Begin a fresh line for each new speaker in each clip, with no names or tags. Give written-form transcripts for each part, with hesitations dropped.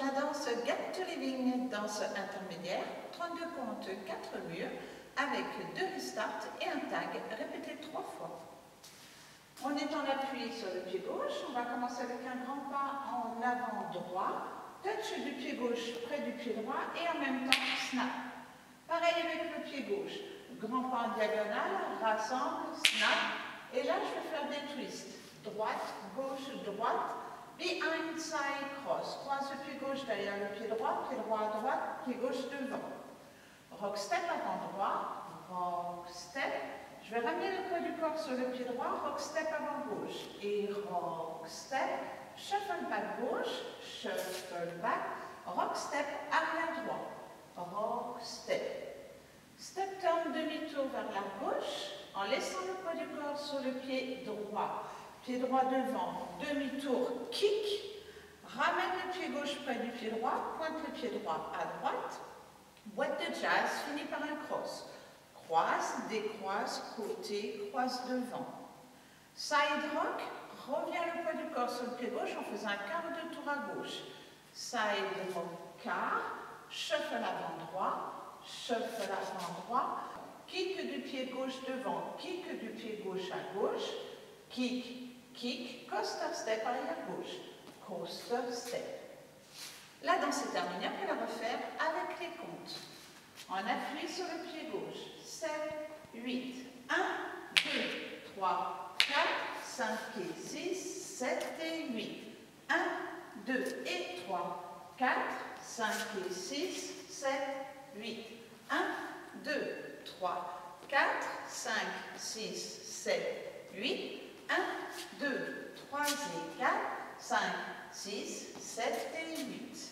la danse Get to Living, danse intermédiaire, 32 comptes, 4 murs, avec 2 restarts et un tag répété 3 fois. On est en appui sur le pied gauche, on va commencer avec un grand pas en avant droit, touch du pied gauche près du pied droit et en même temps snap. Pareil avec le pied gauche, grand pas en diagonale, rassemble, snap, et là je vais faire des twists, droite, gauche, droite, behind side cross, croise le pied gauche derrière le pied droit à droite, pied gauche devant. Rock step avant droit, rock step. Je vais ramener le poids du corps sur le pied droit, rock step avant gauche. Et rock step, shuffle back gauche, shuffle back, rock step arrière droit. Rock step. Step turn demi-tour vers la gauche, en laissant le poids du corps sur le pied droit. Pied droit devant, demi-tour, kick. Ramène le pied gauche près du pied droit, pointe le pied droit à droite. Boîte de jazz finit par un cross. Croise, décroise, côté, croise devant. Side rock, revient le poids du corps sur le pied gauche en faisant un quart de tour à gauche. Side rock, quart, shuffle avant droit, shuffle avant droit, kick du pied gauche devant, kick du pied gauche à gauche, kick, kick, coaster step arrière gauche, coaster step. La danse est terminée, on peut la refaire avec les comptes. On appuie sur le pied gauche. 7, 8, 1, 2, 3, 4, 5 et 6, 7 et 8. 1, 2 et 3, 4, 5 et 6, 7, 8. 1, 2, 3, 4, 5, 6, 7, 8. 1, 2, 3 et 4, 5, 6, 7 et 8.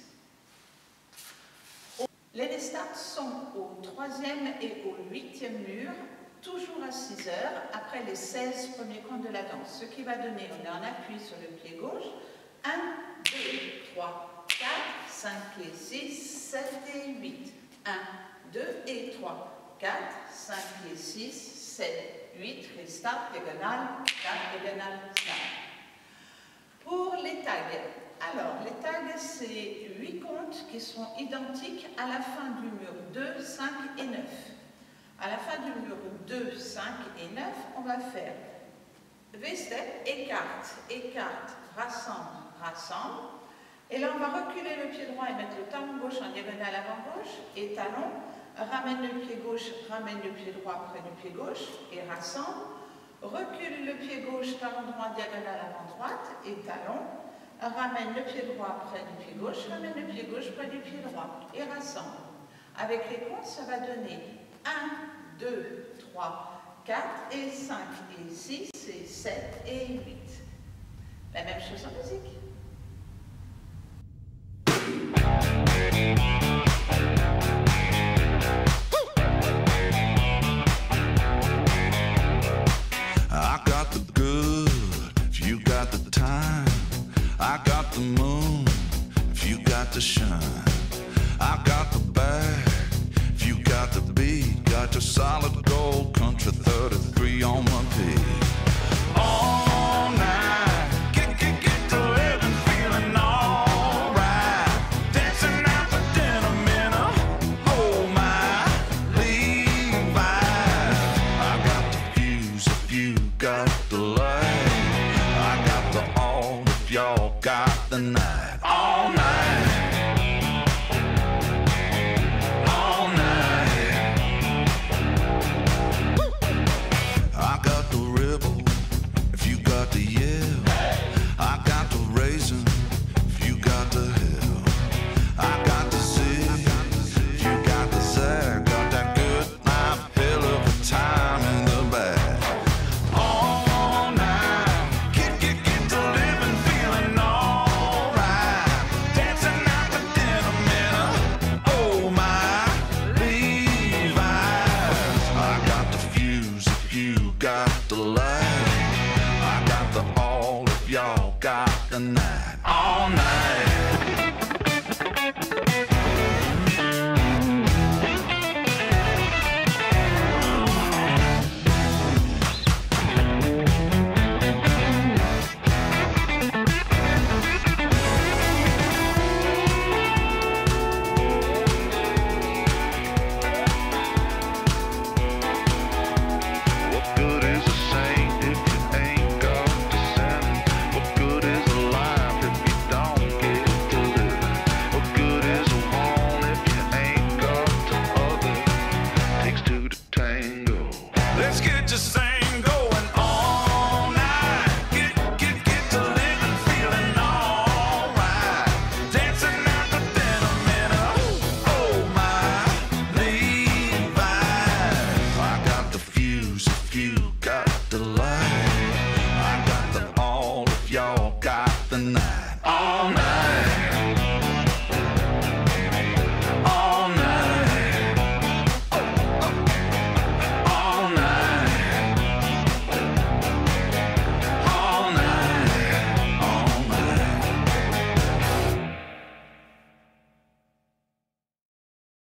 Les restarts sont au 3e et au 8e mur, toujours à 6 heures, après les 16 premiers comptes de la danse. Ce qui va donner, on est en appui sur le pied gauche, 1, 2, 3, 4, 5 et 6, 7 et 8. 1, 2 et 3, 4, 5 et 6, 7, 8, restart, diagonale, 4, diagonale, snap. Pour les tags, alors les tags c'est 8 comptes qui sont identiques à la fin du mur 2, 5 et 9. À la fin du mur 2, 5 et 9, on va faire V-step, écarte, écarte, rassemble, rassemble. Et là on va reculer le pied droit et mettre le talon gauche en diagonale avant gauche et talon. Ramène le pied gauche, ramène le pied droit près du pied gauche et rassemble. Recule le pied gauche, talon droit, diagonale avant droite et talon. Ramène le pied droit près du pied gauche, ramène le pied gauche près du pied droit et rassemble. Avec les comptes, ça va donner 1, 2, 3, 4 et 5 et 6 et 7 et 8. La même chose en musique.
I got the moon, if you got the shine. I got the bag, if you got the beat. Got the solid gold country 33 on my feet.